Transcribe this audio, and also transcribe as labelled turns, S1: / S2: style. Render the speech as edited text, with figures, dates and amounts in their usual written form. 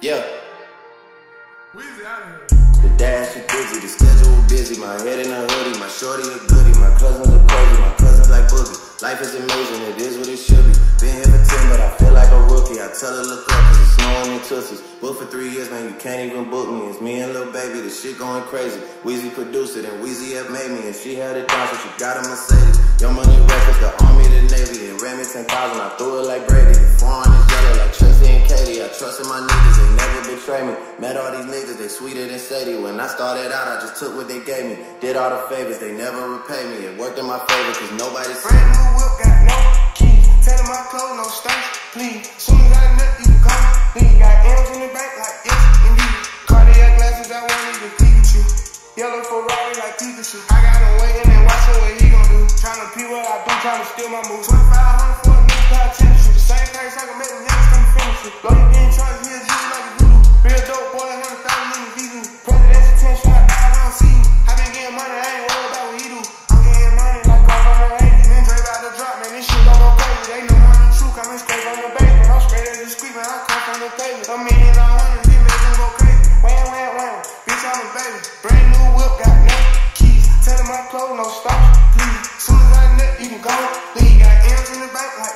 S1: Yeah.
S2: Weezy out of here.
S1: The dash is busy, the schedule busy. My head in a hoodie, my shorty a goodie. My cousins are crazy, my cousins like boogie. Life is amazing, it is what it should be. Been here for 10, but I feel like a rookie. I tell her look up, cause it's snowing in Tussies. Booked for 3 years, man, you can't even book me. It's me and Lil Baby, the shit going crazy. Weezy produced it, and Weezy have made me. And she held it down, so she got a Mercedes. Young Money Records, the Army, the Navy. It ran me 10,000, I threw it like Brady. The foreign is yellow like Tracy and Katie. I trusted my niggas, they never betray me. Met all these niggas, they sweeter than Sadie. When I started out, I just took what they gave me. Did all the favors, they never repay me. It worked in my favor, cause nobody's
S2: Brand new whip, got no keys. Telling my clothes, no stunts, please. Soon as I nut, you can come. Leave. Got M's in the back like yes, indeed. Cardiac glasses, I won't even Pikachu. Yellow Ferrari like Pikachu. I got him waiting and watching what he gon' do. Tryna pee what I do, tryna steal my moves. 2,500 for a new pair of tennis shoes. The same price I can make them niggas come finish it. Blow you getting charged, he'll do like a voodoo. Real dope boy, 100,000 in the visa. President's attention, I don't see you. I been getting money, I ain't worried about what he do. I'm getting money like off on the range. And then Dre about to drop, man, this shit gon' go crazy. They know I'm the truth, coming straight from the basement. I'm straight as a squeak, man, I come from the pavement. A million or 100, it make them go crazy. Wham, wham, wham, bitch, I'm a baby. Brand new whip, got no keys. Telling my clothes, no stops, please. Soon as I nut, you can go. Leave. Got M's in the back like